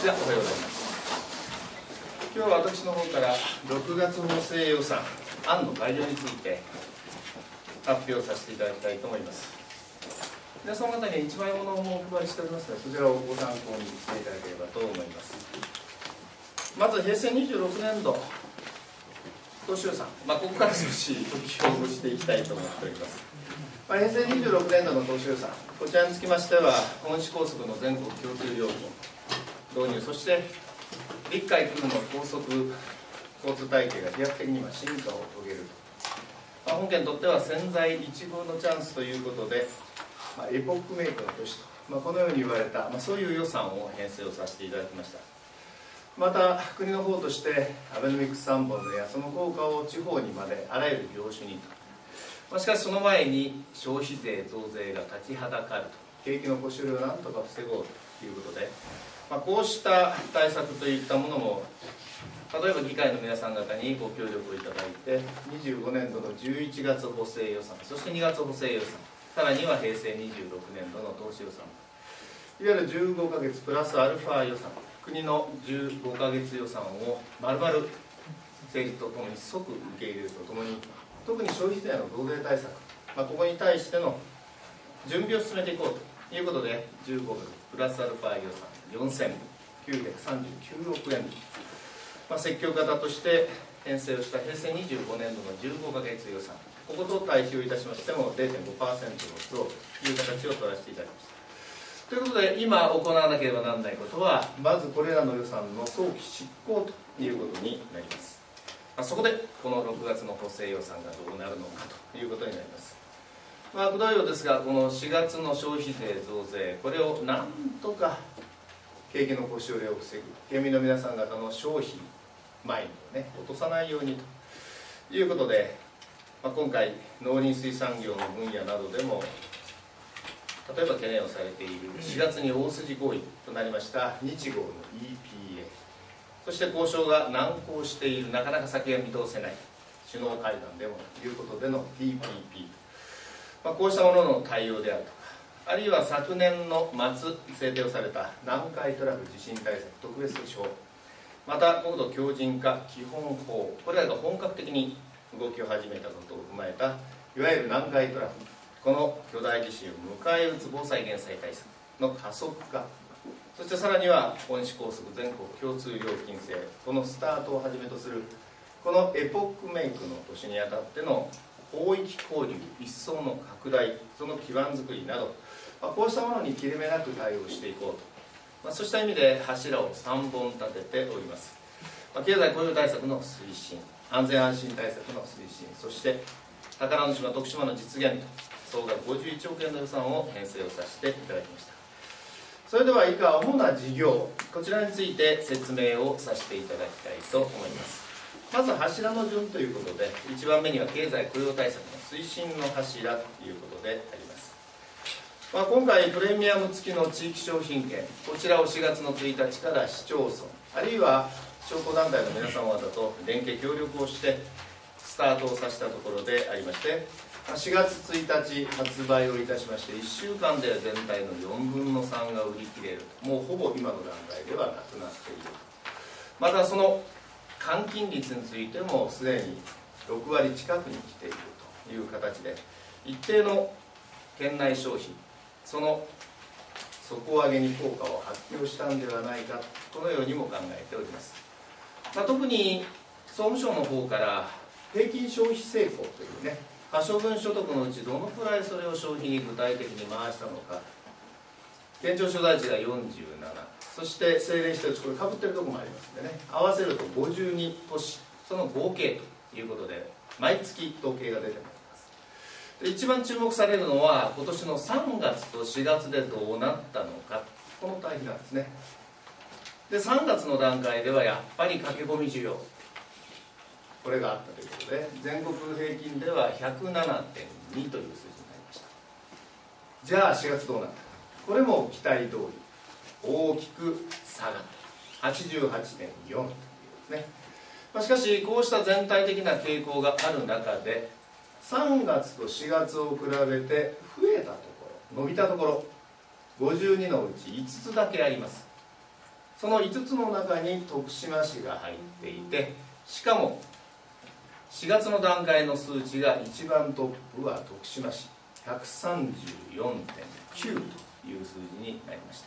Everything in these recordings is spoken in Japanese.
ではおはようございます。今日は私の方から6月補正予算案の概要について発表させていただきたいと思います。皆様方には1枚ものをお配りしておりますので、そちらをご参考にしていただければと思います。まず平成26年度当初予算、ここから少しお聞きをしていきたいと思っております。平成26年度の当初予算、こちらにつきましては、本市高速の全国共通料金導入、そして陸海空の高速交通体系が飛躍的に進化を遂げると、本県にとっては千載一遇のチャンスということで、エポックメイクの年と、このように言われた、そういう予算を編成をさせていただきました。また国の方としてアベノミクス3本の矢、その効果を地方にまであらゆる業種にと、しかしその前に消費税増税が立ちはだかると、景気の腰折りをなんとか防ごうということで、こうした対策といったものも、例えば議会の皆さん方にご協力をいただいて、25年度の11月補正予算、そして2月補正予算、さらには平成26年度の当初予算、いわゆる15ヶ月プラスアルファ予算、国の15ヶ月予算を丸々政治とともに即受け入れるとともに、特に消費税の増税対策、ここに対しての準備を進めていこうということで、15ヶ月プラスアルファ予算4939億円、積極型として編成をした平成25年度の15ヶ月予算、ここと対比をいたしましても 0.5% の増という形を取らせていただきました。ということで、今行わなければならないことは、まずこれらの予算の早期執行ということになります。そこでこの6月の補正予算がどうなるのかということになります。くどいようですが、この4月の消費税増税、これをなんとか景気の腰折れを防ぐ、県民の皆さん方の消費マインドを落とさないようにということで、今回農林水産業の分野などでも例えば懸念をされている4月に大筋合意となりました日豪の EPA、 そして交渉が難航している、なかなか先が見通せない首脳会談でもということでの TPP、こうしたものの対応であるとか、あるいは昨年の末制定をされた南海トラフ地震対策特別措置法、また国土強靭化基本法、これらが本格的に動きを始めたことを踏まえた、いわゆる南海トラフ、この巨大地震を迎え撃つ防災減災対策の加速化、そしてさらには本市高速全国共通料金制、このスタートをはじめとするこのエポックメイクの年にあたっての広域交流一層の拡大、その基盤づくりなど、こうしたものに切れ目なく対応していこうと、そうした意味で柱を3本立てております。経済雇用対策の推進、安全安心対策の推進、そして宝の島徳島の実現と、総額51億円の予算を編成をさせていただきました。それでは以下主な事業、こちらについて説明をさせていただきたいと思います。まず柱の順ということで、1番目には経済雇用対策の推進の柱ということであります。今回プレミアム付きの地域商品券、こちらを4月の1日から市町村、あるいは商工団体の皆様方と連携協力をしてスタートをさせたところでありまして、4月1日発売をいたしまして、1週間で全体の4分の3が売り切れると、もうほぼ今の段階ではなくなっている。またその換金率についてもすでに6割近くに来ているという形で、一定の県内消費、その底上げに効果を発揮したんではないか、このようにも考えております。特に総務省の方から平均消費成功という可処分所得のうちどのくらいそれを消費に具体的に回したのか、県庁所在地が47、そして政令指定地、これかぶってるところもありますんで合わせると52都市、その合計ということで毎月統計が出てまいります。で、一番注目されるのは今年の3月と4月でどうなったのか、この対比なんですね。で、3月の段階ではやっぱり駆け込み需要、これがあったということで、全国平均では 107.2 という数字になりました。じゃあ4月どうなったか、これも期待通り大きく下がって 88.4 というですね。しかしこうした全体的な傾向がある中で、3月と4月を比べて増えたところ、伸びたところ52のうち5つだけあります。 その5つの中に徳島市が入っていて、しかも4月の段階の数値が一番トップは徳島市 134.9 という数字になりました。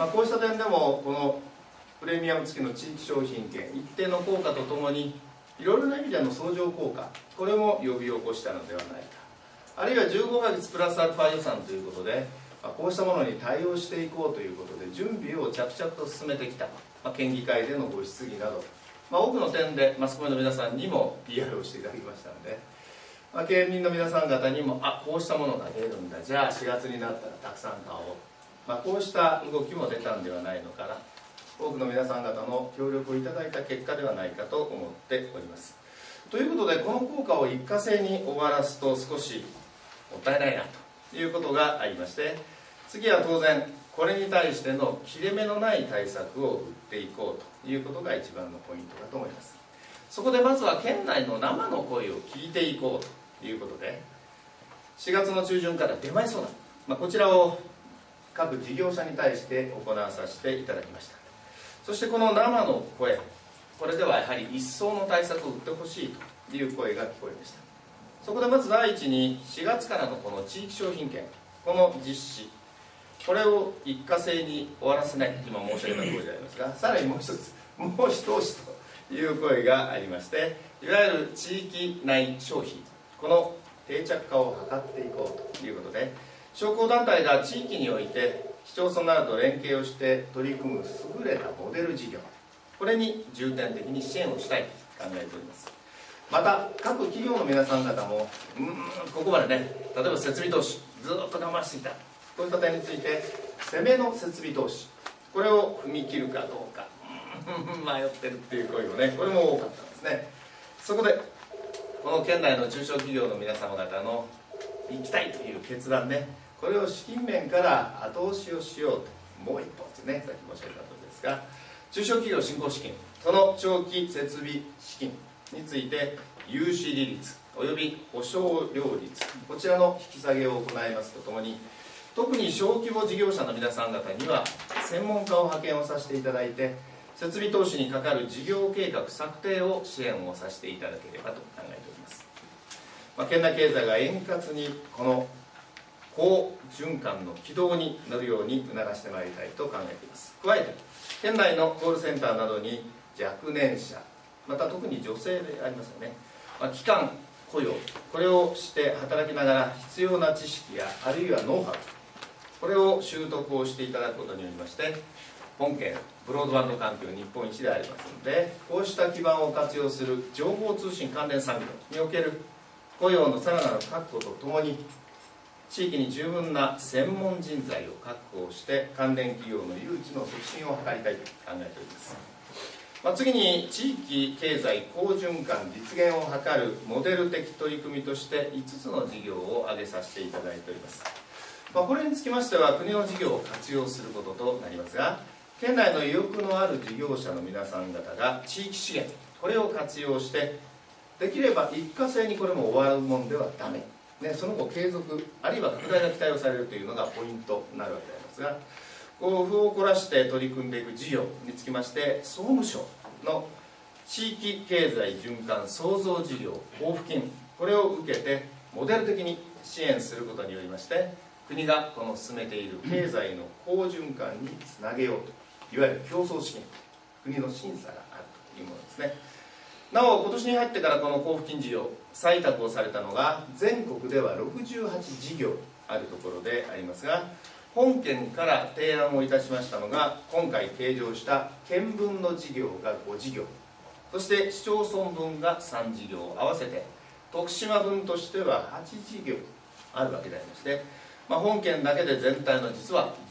こうした点でもこのプレミアム付きの地域商品券、一定の効果とともにいろいろな意味での相乗効果、これも呼び起こしたのではないか、あるいは15ヶ月プラスアルファ予算ということで、こうしたものに対応していこうということで準備を着々と進めてきた、県議会でのご質疑など、多くの点でマスコミの皆さんにも PR をしていただきましたので、県民の皆さん方にもこうしたものが出るんだ、じゃあ4月になったらたくさん買おう、こうした動きも出たんではないのかな、多くの皆さん方の協力をいただいた結果ではないかと思っております。ということで、この効果を一過性に終わらすと少しもったいないなということがありまして、次は当然これに対しての切れ目のない対策を打っていこうということが一番のポイントだと思います。そこでまずは県内の生の声を聞いていこうということで、4月の中旬から出前相談、こちらを各事業者に対して行わさせていただきました。そしてこの生の声、これではやはり一層の対策を打ってほしいという声が聞こえました。そこでまず第一に4月からのこの地域商品券、この実施、これを一過性に終わらせない、今申し上げたところでありますが、さらにもう一つ、もう一押しという声がありまして、いわゆる地域内消費、この定着化を図っていこうということで、商工団体が地域において市町村などと連携をして取り組む優れたモデル事業、これに重点的に支援をしたいと考えております。また各企業の皆さん方もここまでね、例えば設備投資ずっと我慢していた、こういった点について攻めの設備投資、これを踏み切るかどうか迷ってるっていう声もね、これも多かったんですね。そこでこの県内の中小企業の皆様方の行きたいという決断ね、これを資金面から後押しをしようと、もう一歩ですね、さっき申し上げたとおりですが、中小企業振興資金、その長期設備資金について融資利率および保証料率、こちらの引き下げを行いますとともに、特に小規模事業者の皆さん方には専門家を派遣をさせていただいて、設備投資にかかる事業計画策定を支援をさせていただければと考えております。県内経済が円滑にこの好循環の軌道に乗るように促してまいりたいと考えています。加えて県内のコールセンターなどに若年者、また特に女性でありますよね、期間雇用、これをして働きながら必要な知識やあるいはノウハウ、これを習得をしていただくことによりまして、本県ブロードバンド環境日本一でありますので、こうした基盤を活用する情報通信関連産業における雇用のさらなる確保とともに、地域に十分な専門人材を確保をして関連企業の誘致の促進を図りたいと考えております。次に地域経済好循環実現を図るモデル的取り組みとして5つの事業を挙げさせていただいております。これにつきましては国の事業を活用することとなりますが、県内の意欲のある事業者の皆さん方が地域資源、これを活用してできれば一過性にこれも終わるもんではダメ、その後継続あるいは拡大が期待をされるというのがポイントになるわけでありますが、工夫を凝らして取り組んでいく事業につきまして、総務省の地域経済循環創造事業交付金、これを受けてモデル的に支援することによりまして、国がこの進めている経済の好循環につなげようと、いわゆる競争資金、国の審査があるというものですね。なお今年に入ってからこの交付金事業採択をされたのが全国では68事業あるところでありますが、本県から提案をいたしましたのが、今回計上した県分の事業が5事業、そして市町村分が3事業、合わせて徳島分としては8事業あるわけでありまして、本県だけで全体の実は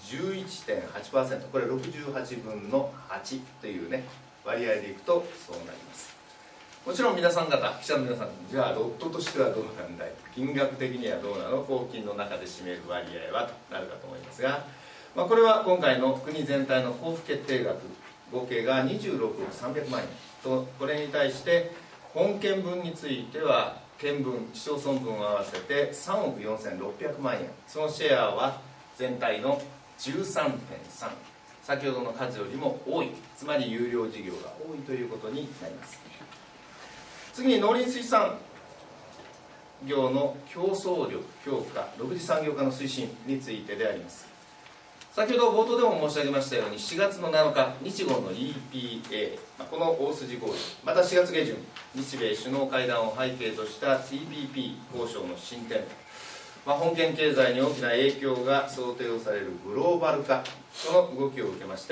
11.8%、 これ68分の8というね割合でいくとそうなります。もちろん皆さん方、記者の皆さん、じゃあロットとしてはどうなんだい、金額的にはどうなの、交付金の中で占める割合はとなるかと思いますが、これは今回の国全体の交付決定額合計が26億300万円と、これに対して本県分については県分、市町村分を合わせて3億4600万円、そのシェアは全体の 13.3、 先ほどの数よりも多い、つまり有料事業が多いということになります。次に農林水産業の競争力強化、6次産業化の推進についてであります。先ほど冒頭でも申し上げましたように、4月の7日、日豪の EPA、この大筋合意、また4月下旬、日米首脳会談を背景とした TPP 交渉の進展、本県経済に大きな影響が想定をされるグローバル化、その動きを受けまして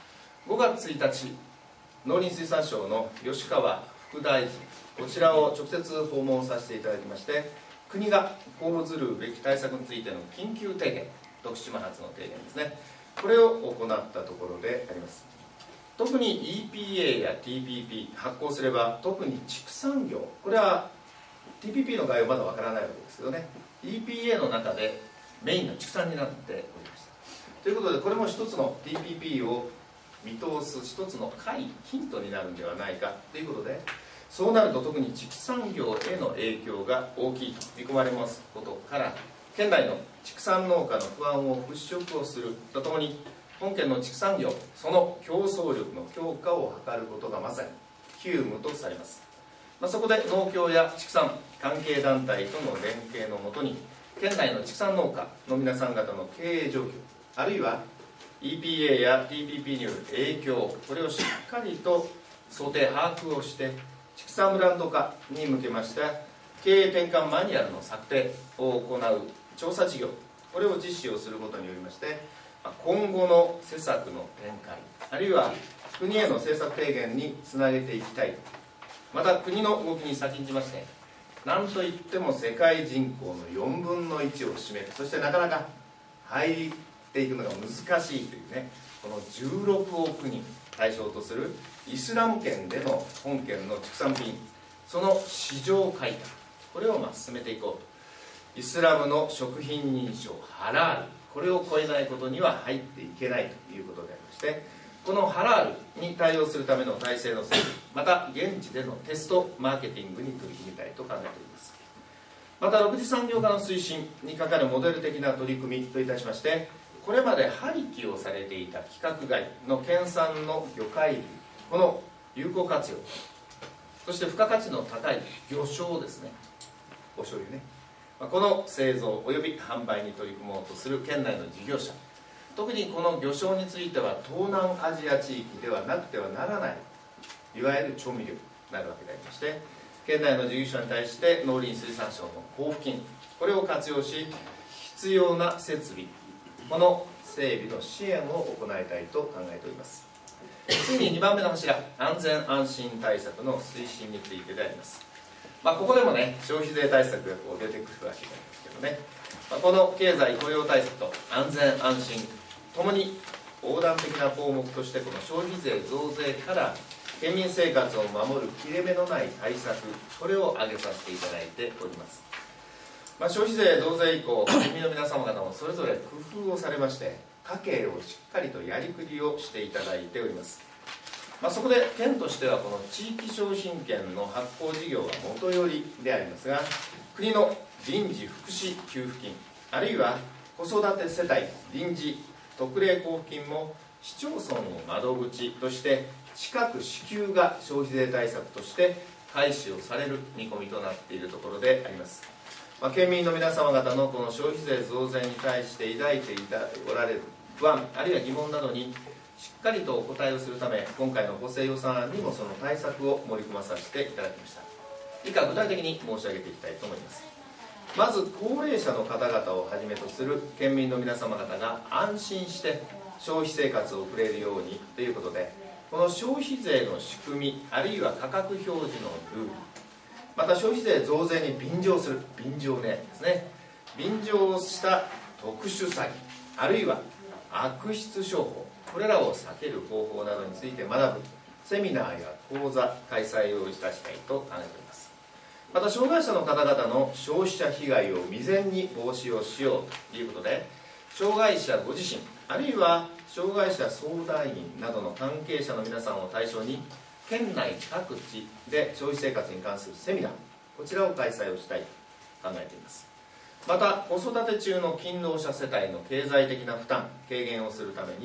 、5月1日、農林水産省の吉川副大臣、こちらを直接訪問させていただきまして、国が講ずるべき対策についての緊急提言、徳島発の提言ですね、これを行ったところであります。特に EPA や TPP 発効すれば、特に畜産業、これは TPP の概要まだわからないわけですけどね、 EPA の中でメインの畜産になっておりました。ということで、これも一つの TPP を見通す一つのヒントになるんではないかということで、そうなると特に畜産業への影響が大きいと見込まれますことから、県内の畜産農家の不安を払拭をするとともに、本県の畜産業、その競争力の強化を図ることがまさに急務とされます。そこで農協や畜産関係団体との連携のもとに、県内の畜産農家の皆さん方の経営状況、あるいは EPA や TPP による影響、これをしっかりと想定把握をして、畜産ブランド化に向けました経営転換マニュアルの策定を行う調査事業、これを実施をすることによりまして、今後の施策の展開、あるいは国への政策提言につなげていきたい。また国の動きに先んじまして、なんといっても世界人口の4分の1を占める、そしてなかなか入っていくのが難しいというね、この16億人対象とするイスラム圏での本県の畜産品、その市場開拓、これを進めていこうと。イスラムの食品認証ハラール、これを超えないことには入っていけないということでありまして、このハラールに対応するための体制の整備、また現地でのテストマーケティングに取り組みたいと考えております。また6次産業化の推進にかかるモデル的な取り組みといたしまして、これまで廃棄をされていた規格外の県産の魚介類、この有効活用、そして付加価値の高い魚醤ですね、お醤油ね、この製造および販売に取り組もうとする県内の事業者、特にこの魚醤については東南アジア地域ではなくてはならない、いわゆる調味料になるわけでありまして、県内の事業者に対して農林水産省の交付金、これを活用し、必要な設備、この整備の支援を行いたいと考えております。次に2番目の柱、安全安心対策の推進についてであります。ここでもね、消費税対策が出てくるわけなんですけどね、この経済雇用対策と安全安心ともに横断的な項目として、この消費税増税から県民生活を守る切れ目のない対策、これを挙げさせていただいております。消費税増税以降、県民の皆様方もそれぞれ工夫をされまして、家計をしっかりとやりくりをしていただいております。そこで県としては、この地域商品券の発行事業が元よりでありますが、国の臨時福祉給付金、あるいは子育て世帯臨時特例交付金も市町村の窓口として近く支給が消費税対策として開始をされる見込みとなっているところであります。県民の皆様方のこの消費税増税に対して抱いておられる不安、あるいは疑問などにしっかりとお答えをするため、今回の補正予算案にもその対策を盛り込まさせていただきました。以下具体的に申し上げていきたいと思います。まず高齢者の方々をはじめとする県民の皆様方が安心して消費生活を送れるようにということで、この消費税の仕組み、あるいは価格表示のルール、また消費税増税に便乗する便乗値ですね、便乗した特殊詐欺、あるいは悪質商法、これらを避ける方法などについて学ぶセミナーや講座開催をいたしたいと考えております。また障害者の方々の消費者被害を未然に防止をしようということで、障害者ご自身、あるいは障害者相談員などの関係者の皆さんを対象に、県内各地で消費生活に関するセミナー、こちらを開催をしたいと考えています。また子育て中の勤労者世帯の経済的な負担軽減をするために、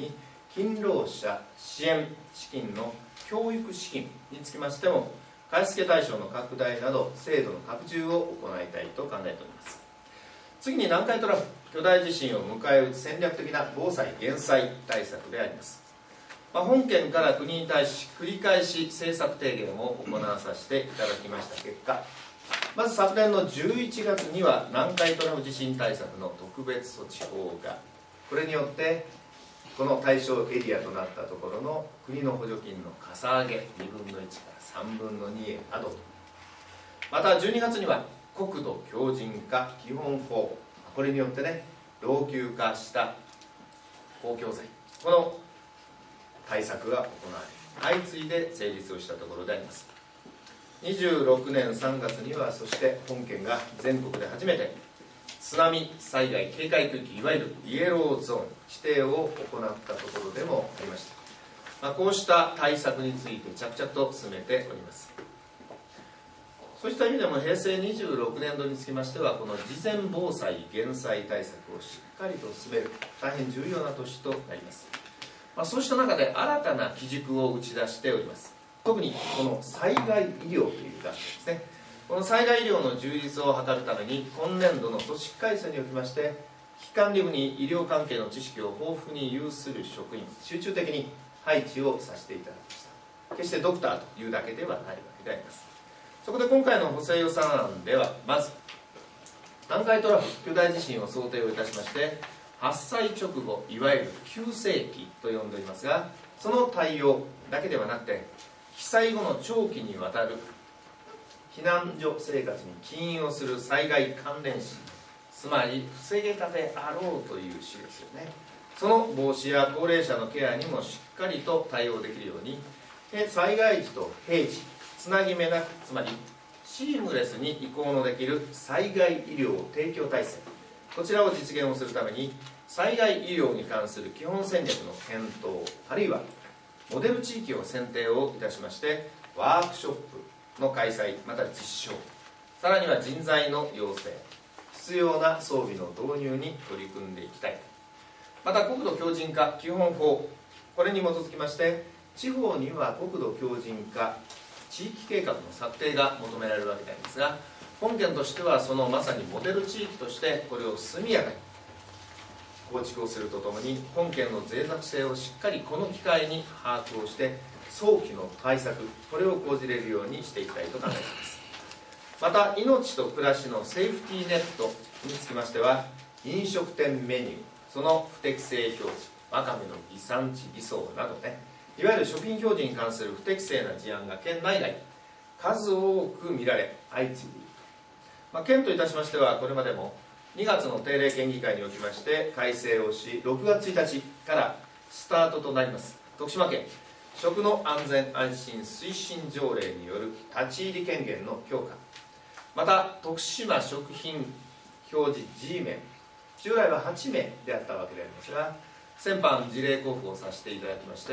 勤労者支援資金の教育資金につきましても、貸付対象の拡大など制度の拡充を行いたいと考えております。次に南海トラフ巨大地震を迎え撃つ戦略的な防災・減災対策であります。本件から国に対し繰り返し政策提言を行わさせていただきました結果、まず昨年の11月には南海トラフ地震対策の特別措置法が、これによってこの対象エリアとなったところの国の補助金のかさ上げ2分の1から3分の2へなど、また12月には国土強靭化基本法、これによってね、老朽化した公共財、この対策が行われ、相次いで成立をしたところであります。26年3月には、そして本県が全国で初めて津波災害警戒区域、いわゆるイエローゾーン指定を行ったところでもありました。こうした対策について着々と進めております。そうした意味でも平成26年度につきましては、この事前防災・減災対策をしっかりと進める大変重要な年となります。そうした中で新たな基軸を打ち出しております。特にこの災害医療という段階ですね。この災害医療の充実を図るために、今年度の組織改正におきまして、危機管理部に医療関係の知識を豊富に有する職員、集中的に配置をさせていただきました。決してドクターというだけではないわけであります。そこで今回の補正予算案では、まず南海トラフ巨大地震を想定をいたしまして、発災直後、いわゆる急性期と呼んでおりますが、その対応だけではなくて、被災後の長期にわたる避難所生活に起因をする災害関連死、つまり防げたであろうという死ですよね。その防止や高齢者のケアにもしっかりと対応できるように、災害時と平時つなぎ目なく、つまりシームレスに移行のできる災害医療提供体制、こちらを実現をするために、災害医療に関する基本戦略の検討、あるいはモデル地域を選定をいたしまして、ワークショップの開催、また実証、さらには人材の養成、必要な装備の導入に取り組んでいきたい。また国土強靭化基本法、これに基づきまして、地方には国土強靭化地域計画の策定が求められるわけでありますが、本県としてはそのまさにモデル地域としてこれを速やかに構築をするとともに、本県の脆弱性をしっかりこの機会に把握をして、早期の対策、これを講じれるようにしていきたいと考えています。また命と暮らしのセーフティーネットにつきましては、飲食店メニュー、その不適正表示、わかめの偽産地偽装などね、いわゆる食品表示に関する不適正な事案が県内外数多く見られ相次いでいる。県といたしましては、これまでも2月の定例県議会におきまして改正をし、6月1日からスタートとなります徳島県食の安全安心推進条例による立ち入り権限の強化、また徳島食品表示 G メン、従来は8名であったわけでありますが、先般事例交付をさせていただきまして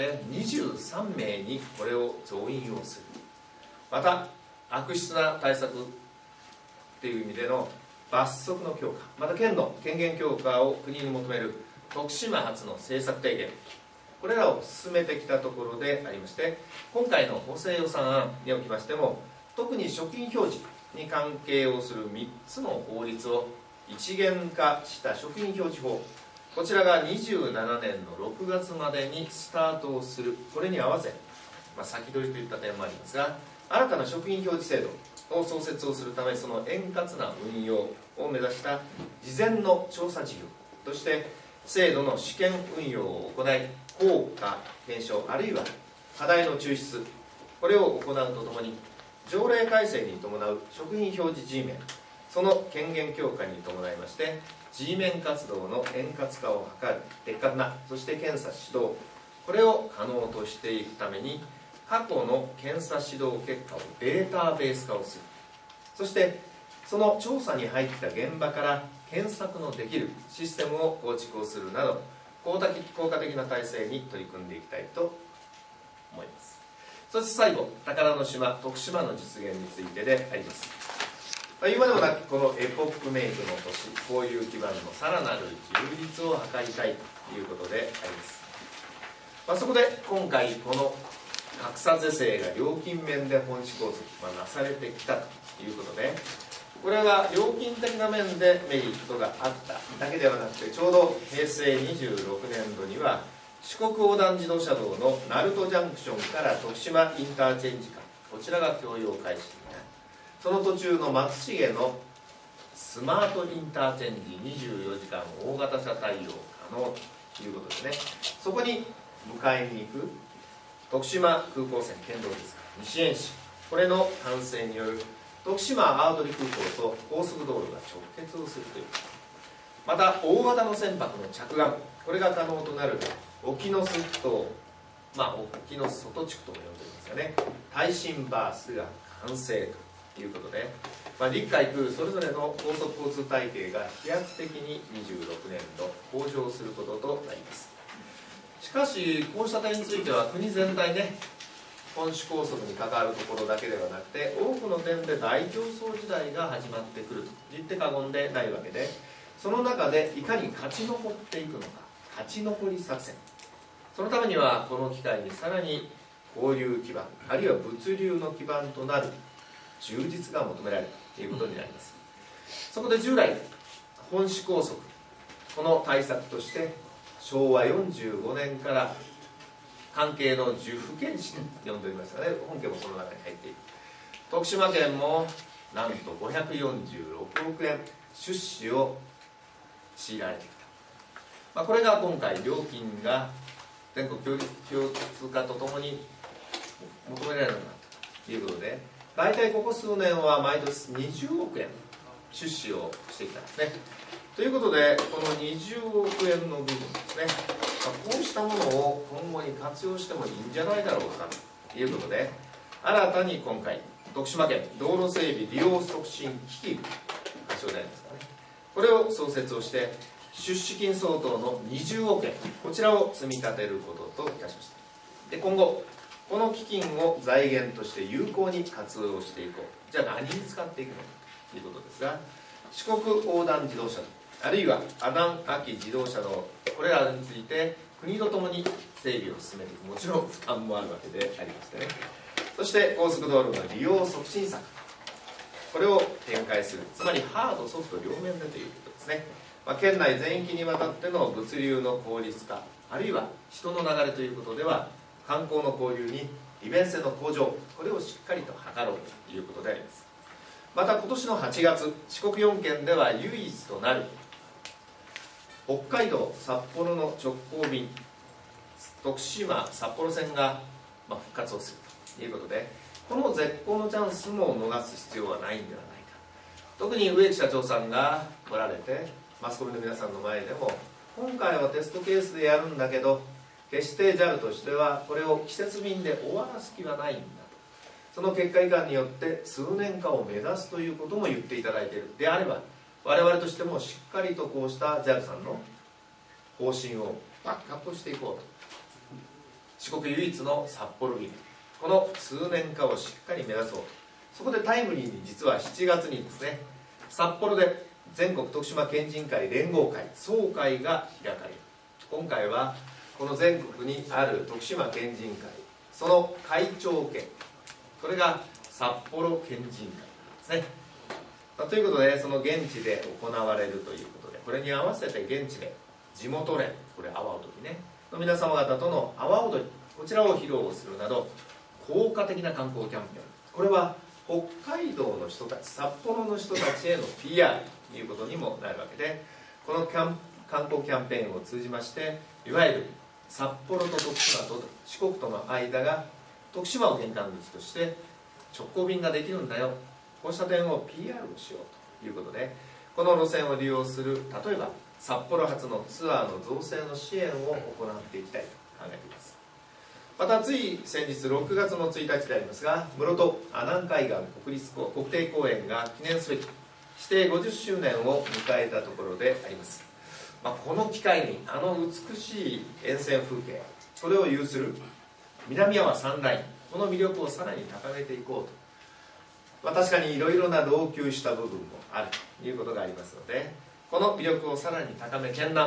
、23名にこれを増員をする。また悪質な対策という意味での罰則の強化、また県の権限強化を国に求める徳島発の政策提言、これらを進めてきたところでありまして、今回の補正予算案におきましても、特に食品表示に関係をする3つの法律を一元化した食品表示法、こちらが27年の6月までにスタートをする。これに合わせ、先取りといった点もありますが、新たな食品表示制度を創設をするため、その円滑な運用を目指した事前の調査事業として制度の試験運用を行い、効果検証、あるいは課題の抽出、これを行うとともに、条例改正に伴う食品表示 G メン、その権限強化に伴いまして G メン活動の円滑化を図る的確な、そして検査指導、これを可能としていくために、過去の検査指導結果をデータベース化をする。そしてその調査に入った現場から検索のできるシステムを構築をするなど、効果的な体制に取り組んでいきたいと思います。そして最後、宝の島徳島の実現についてであります。言うまでもなく、このエポックメイクの年、交友基盤のさらなる充実を図りたいということであります。 そこで今回この格差是正が料金面で本市拘束、なされてきたということで、これは料金的な面でメリットがあっただけではなくて、ちょうど平成26年度には四国横断自動車道の鳴門ジャンクションから徳島インターチェンジ間、こちらが供用開始になる。その途中の松重のスマートインターチェンジ24時間大型車対応可能ということでね、そこに迎えに行く徳島空港線県道ですが西延市、これの完成による徳島アートリ空港と高速道路が直結をするという。また大型の船舶の着岸、これが可能となる沖ノ巣島、沖ノ巣外地区とも呼んでおりますがね、耐震バースが完成ということで、陸海空それぞれの高速交通体系が飛躍的に26年度向上することとなります。しかしこうした点については国全体ね、本市拘束に関わるところだけではなくて、多くの点で大競争時代が始まってくると言って過言でないわけで、その中でいかに勝ち残っていくのか、勝ち残り作戦、そのためにはこの機会にさらに交流基盤、あるいは物流の基盤となる充実が求められるということになります。そこで従来本市拘束、この対策として昭和45年から関係の10府県市と呼んでおりましたね。本県もその中に入っている。徳島県もなんと546億円出資を強いられてきた。これが今回料金が全国共通化とともに求められるようになったということで、大体ここ数年は毎年20億円出資をしてきたんですね。ということで、この20億円の部分ですね、こうしたものを今後に活用してもいいんじゃないだろうかということで、新たに今回徳島県道路整備利用促進基金発祥でありますからね、これを創設をして出資金相当の20億円、こちらを積み立てることといたしました。で、今後この基金を財源として有効に活用していこう。じゃあ何に使っていくのかということですが、四国横断自動車道、あるいは阿南秋自動車道、これらについて国とともに整備を進めていく、もちろん負担もあるわけでありましてね、そして高速道路の利用促進策、これを展開する、つまりハードソフト両面でということですね。県内全域にわたっての物流の効率化、あるいは人の流れということでは観光の交流に利便性の向上、これをしっかりと図ろうということであります。また今年の8月、四国4県では唯一となる北海道札幌の直行便徳島札幌線が復活をするということで、この絶好のチャンスも逃す必要はないんではないか。特に植木社長さんが来られてマスコミの皆さんの前でも、今回はテストケースでやるんだけど決して JAL としてはこれを季節便で終わらす気はないんだと、その結果いかんによって数年間を目指すということも言っていただいている。であれば我々としてもしっかりとこうした JAL さんの方針をバックアップしていこうと。四国唯一の札幌便、この数年化をしっかり目指そう。そこでタイムリーに実は7月にですね、札幌で全国徳島県人会連合会総会が開かれる。今回はこの全国にある徳島県人会、その会長権、これが札幌県人会ですね。ということで、その現地で行われるということで、これに合わせて現地で地元連、これ阿波踊りねの皆様方との阿波踊り、こちらを披露するなど効果的な観光キャンペーン、これは北海道の人たち、札幌の人たちへの PR ということにもなるわけで、この観光キャンペーンを通じまして、いわゆる札幌と徳島と四国との間が徳島を玄関口として直行便ができるんだよ、こうした点を PR をしようということで、この路線を利用する、例えば札幌発のツアーの造成の支援を行っていきたいと考えています。またつい先日6月の1日でありますが、室戸阿南海岸国定公園が記念すべき指定50周年を迎えたところであります。この機会にあの美しい沿線風景、それを有する南阿波3ライン、この魅力をさらに高めていこうと、確かにいろいろな老朽した部分もあるということがありますので、この魅力をさらに高め県南、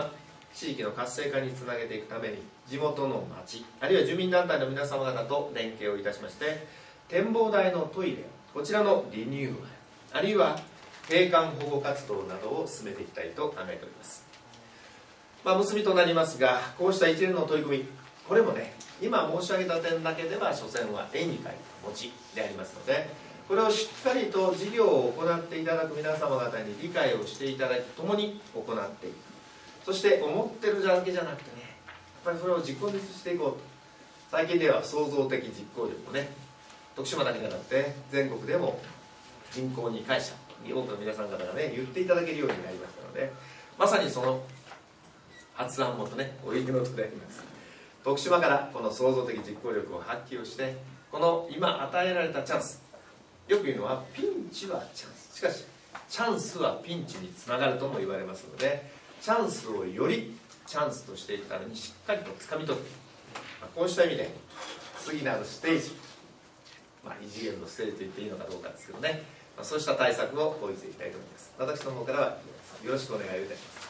地域の活性化につなげていくために地元の町あるいは住民団体の皆様方と連携をいたしまして展望台のトイレこちらのリニューアルあるいは景観保護活動などを進めていきたいと考えております。結びとなりますがこうした一連の取り組みこれもね今申し上げた点だけでは所詮は絵に描いた餅でありますのでこれをしっかりと事業を行っていただく皆様方に理解をしていただき共に行っていくそして思ってるだけじゃなくてねやっぱりそれを実行に移していこうと最近では創造的実行力をね徳島だけじゃなくて全国でも人口2会社に多くの皆さん方がね言っていただけるようになりましたのでまさにその発案元ねお雪のとであります徳島からこの創造的実行力を発揮をしてこの今与えられたチャンスよく言うのはピンチはチャンスしかしチャンスはピンチにつながるとも言われますのでチャンスをよりチャンスとしていくためにしっかりとつかみ取るこうした意味で次なるステージ異次元のステージと言っていいのかどうかですけどねそうした対策を講じていきたいと思います私の方からはよろしくお願いいたします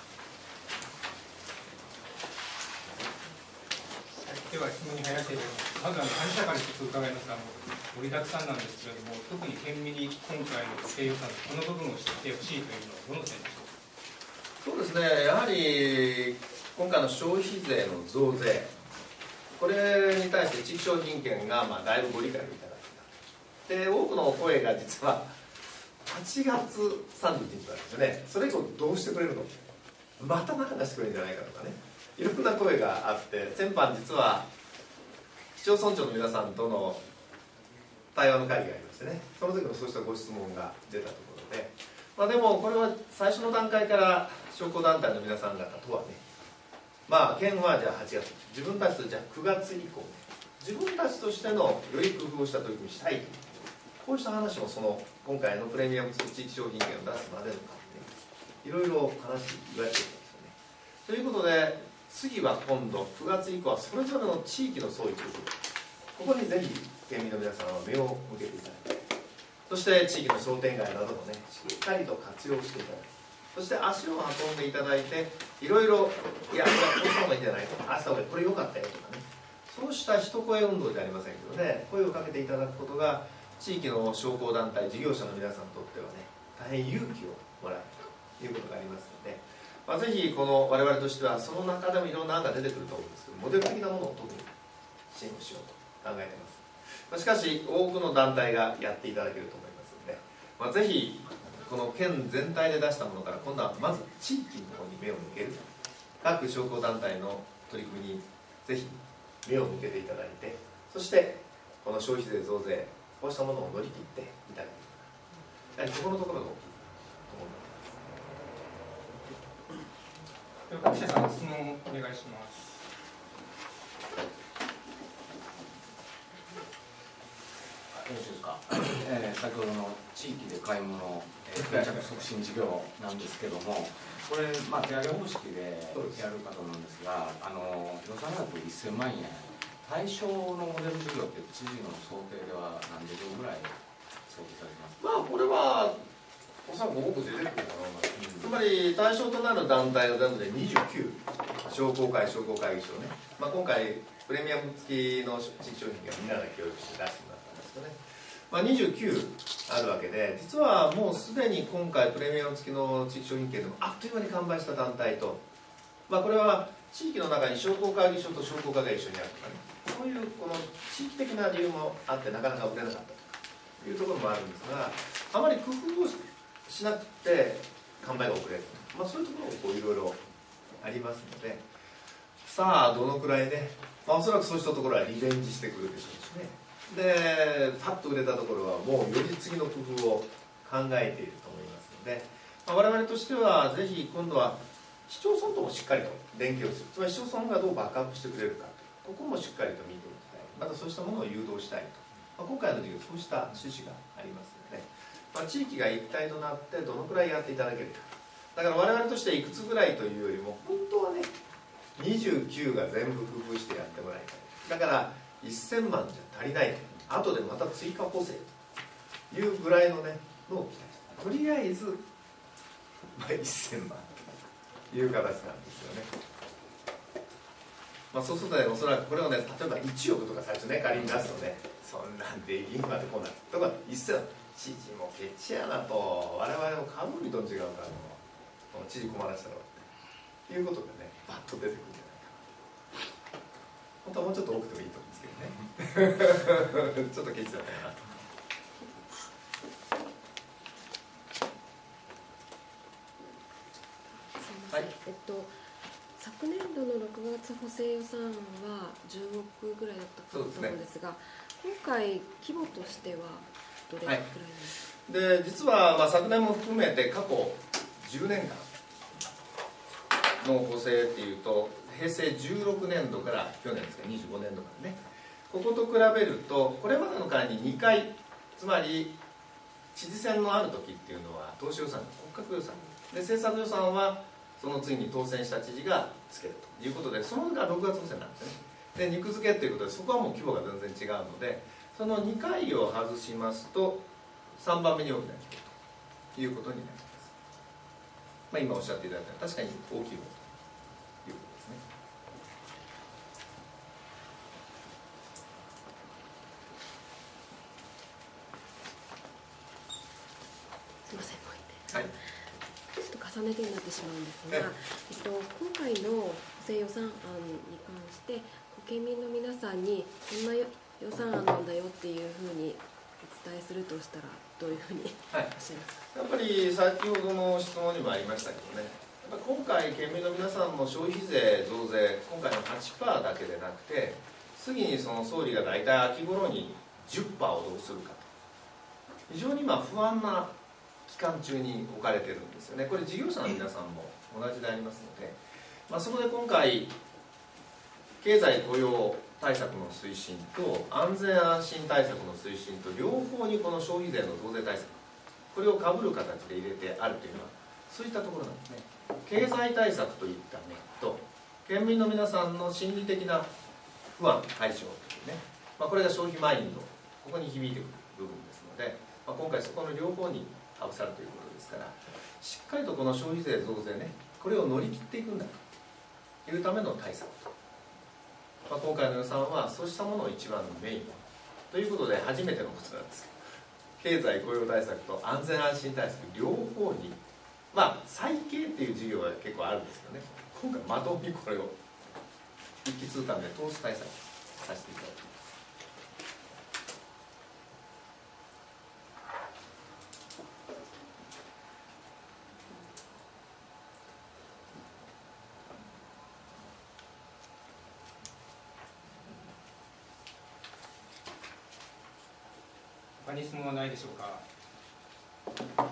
では質問に入らせていただきます。まず管理者からちょっと伺いますが盛りだくさんなんですけれども特に県民に今回の補正予算この部分を知ってほしいというのはどの点でしょうか。 そうですねやはり今回の消費税の増税これに対して地域商品券がだいぶご理解をいただいたで多くの声が実は8月31日なんですよねそれ以降どうしてくれるのまた中出してくれるんじゃないかとかねいろんな声があって先般実は市町村長の皆さんとの対話の会議がありましてねその時もそうしたご質問が出たところで、でもこれは最初の段階から商工団体の皆さん方とはね県はじゃあ8月自分たちとじゃあ9月以降ね自分たちとしてのより工夫をした取り組みしたいこうした話もその今回のプレミアム地域商品券を出すまでの間にねいろいろ話言われてるんですよねということで次は今度9月以降はそれぞれの地域の創意工夫ここにぜひ県民の皆さんは目を向けていただいてそして地域の商店街などもねしっかりと活用していただいてそして足を運んでいただいていろいろいやこうした方がいいんじゃないとかあした方がいいこれ良かったよとかねそうした一声運動じゃありませんけどね声をかけていただくことが地域の商工団体事業者の皆さんにとってはね大変勇気をもらうということがありますので、ぜひこの我々としてはその中でもいろんな案が出てくると思うんですけどモデル的なものを特に支援をしようと考えています。しかし多くの団体がやっていただけると思いますので、ぜひこの県全体で出したものから今度はまず地域の方に目を向ける各商工団体の取り組みにぜひ目を向けていただいてそしてこの消費税増税こうしたものを乗り切っていただくやはりここのところが大きいと思います。では各社さん質問をお願いします。 よろしいですか。先ほどの地域で買い物定着促進事業なんですけども、これ、手上げ方式でやるかと思うんですが、予算額1000万円、対象のモデル事業って知事の想定では何事業ぐらい想定されてますか。 これはおそらく多く出てくるかな、つまり対象となる団体が全部で29商工会議所ね、今回プレミアム付きの地域商品がみんなで協力して出してもらったんですよね。29あるわけで、実はもうすでに今回プレミアム付きの地域商品券でもあっという間に完売した団体と、これは地域の中に商工会議所と商工会が一緒にあるとかね、そういうこの地域的な理由もあってなかなか売れなかったというところもあるんですが、あまり工夫をしなくて完売が遅れる、そういうところをいろいろありますので、さあどのくらいで、おそらくそうしたところはリベンジしてくるでしょうしね。でパッと売れたところはもうより次の工夫を考えていると思いますので、我々としてはぜひ今度は市町村ともしっかりと連携をする、つまり市町村がどうバックアップしてくれるか、ここもしっかりと見ていきたい、またそうしたものを誘導したいと、今回の授業そうした趣旨がありますので、地域が一体となってどのくらいやっていただけるか、だから我々としていくつぐらいというよりも本当はね29が全部工夫してやってもらいたい。だから1000万じゃ足りないと、後でまた追加補正というぐらいのねのを期待して、とりあえず、1000万という形なんですよね。 そうするとね、おそらくこれをね、例えば1億とか最初ね、仮に出すとね、そんなんできんまでこんなんとか一切知事もケチやなと、我々も株にと違うからの知事困らせたろということでね、バッと出てくるんじゃないかな。本当はもうちょっと多くてもいいと思うんですけどねちょっとケチだったかなと。 はい、昨年度の6月補正予算は10億ぐらいだったかと思うんですが、今回規模としてはどれくらいですか？ で実は昨年も含めて過去10年間の補正っていうと、平成16年度から去年ですか25年度からね、ここと比べるとこれまでの間に2回、つまり知事選のある時っていうのは当初予算、国家予算で、政策予算はその次に当選した知事がつけるということで、そのが6月補正なんですね。で肉付けということで、そこはもう規模が全然違うので、その2回を外しますと3番目に大きな規模ということになります。今おっしゃっていただいた確かに大きい方ということですね。 すみません、もう一点。 はい。 ちょっと重ねてになってしまうんですが、今回の補正予算案に関して県民の皆さんにこんな予算案なんだよっていうふうにお伝えするとしたらどういうふうにおっしゃいますか？ やっぱり先ほどの質問にもありましたけどね、やっぱ今回県民の皆さんも消費税増税、今回の 8% だけでなくて、次にその総理が大体秋頃に 10% をどうするかと、非常に不安な期間中に置かれてるんですよね。これ事業者の皆さんも同じでありますので、そこで今回経済雇用対策の推進と安全安心対策の推進と両方にこの消費税の増税対策、これをかぶる形で入れてあるというのはそういったところなんですね。経済対策といった面と県民の皆さんの心理的な不安解消というね、これが消費マインド、ここに響いてくる部分ですので、今回そこの両方にかぶさるということですから、しっかりとこの消費税増税ね、これを乗り切っていくんだというための対策と、今回の予算はそうしたものを一番のメインということで初めてのことなんですけど、経済雇用対策と安全安心対策両方に再建っていう事業が結構あるんですけどね、今回まともにこれを一気通貫で通す対策させていただきます。 他に質問はないでしょうか。よ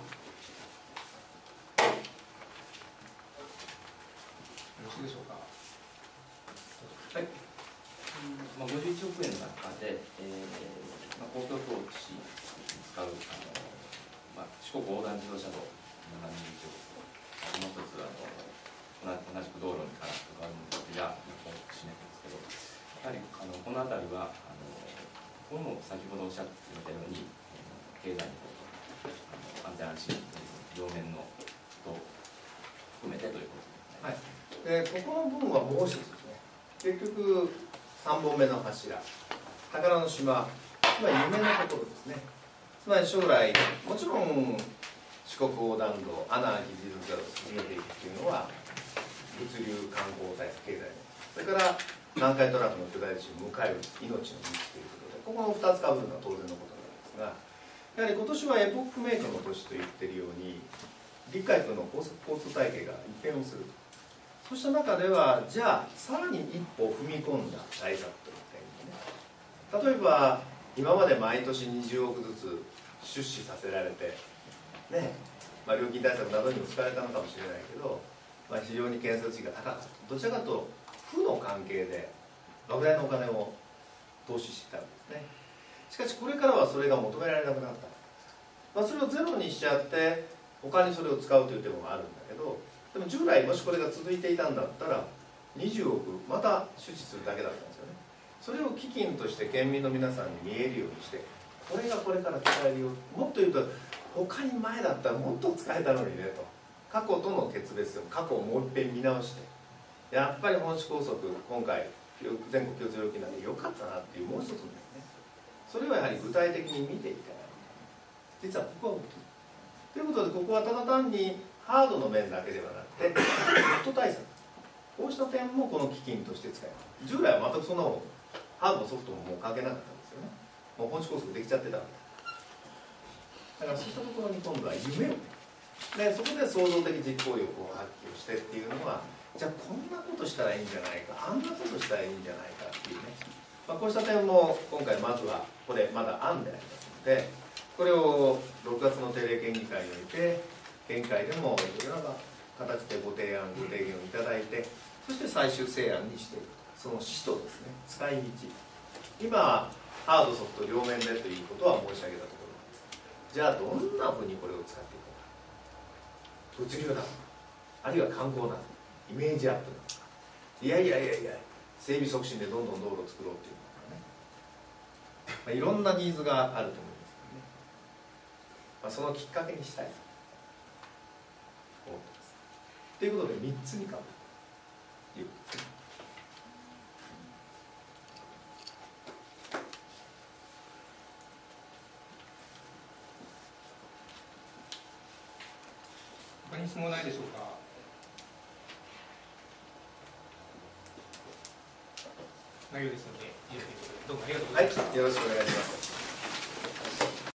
ろしいでしょうか。 はい。51億円の中で、公共統治に使う四国横断自動車道71億と、もう一つ同じく道路に関わるものや大きく占めてますけど、やはりこの辺りはこれも先ほどおっしゃっていたように、経済の安全安心両面のことを含めてということですね。 はい、でここの部分はもう一つですね、結局3本目の柱、宝の島、つまり夢のところですね。つまり将来、もちろん四国横断道、アナ技術を進めていくというのは物流観光対策、経済の、それから南海トラフの巨大地震を迎える命の道ということで、ここの2つかぶるのは当然のことなんですが、やはり今年はエポックメイクの年と言っているように、陸海空の交通体系が一変をする。そうした中では、じゃあさらに一歩踏み込んだ対策といった意味でね、例えば今まで毎年20億ずつ出資させられてね、料金対策などにも使われたのかもしれないけど、非常に建設費が高かった。どちらかというと負の関係で莫大なお金を投資していたんですね。しかしこれからはそれが求められなくなった。それをゼロにしちゃって他にそれを使うという手もあるんだけど、でも従来もしこれが続いていたんだったら20億また出資するだけだったんですよね。それを基金として県民の皆さんに見えるようにして、これがこれから使えるよ、もっと言うと他に前だったらもっと使えたのにねと、過去との決別を過去をもう一遍見直して、やっぱり本市高速今回全国共通料金なんでよかったなっていうもう一つの面ね、それをやはり具体的に見ていかないと、実はここは大きいということで、ここはただ単にハードの面だけではなくてソフト対策、こうした点もこの基金として使います。従来は全くそんなもんハードもソフトももう関係なかったんですよね。もう本地高速できちゃってたわけだから、そうしたところに今度は夢をね、でそこで創造的実行力を発揮をしてっていうのは、じゃあこんなことしたらいいんじゃないか、あんなことしたらいいんじゃないかっていうね、こうした点も今回まずはこれまだ案でありますので、これを6月の定例県議会において県会でもいろいろな形でご提案ご提言をいただいて、そして最終成案にしていく、その使途ですね、使い道、今ハードソフト両面でということは申し上げたところなんです。じゃあどんなふうにこれを使っていこうか、物流だとか、あるいは観光だとか、イメージアップだとか、いや整備促進でどんどん道路を作ろうっていうのがね、いろんなニーズがあると思いますけどね、そのきっかけにしたいと思ってます。ということで3つに変わるということですね。 他に質問ないでしょうか。内容ですので、どうもありがとうございました。 はい、よろしくお願いします。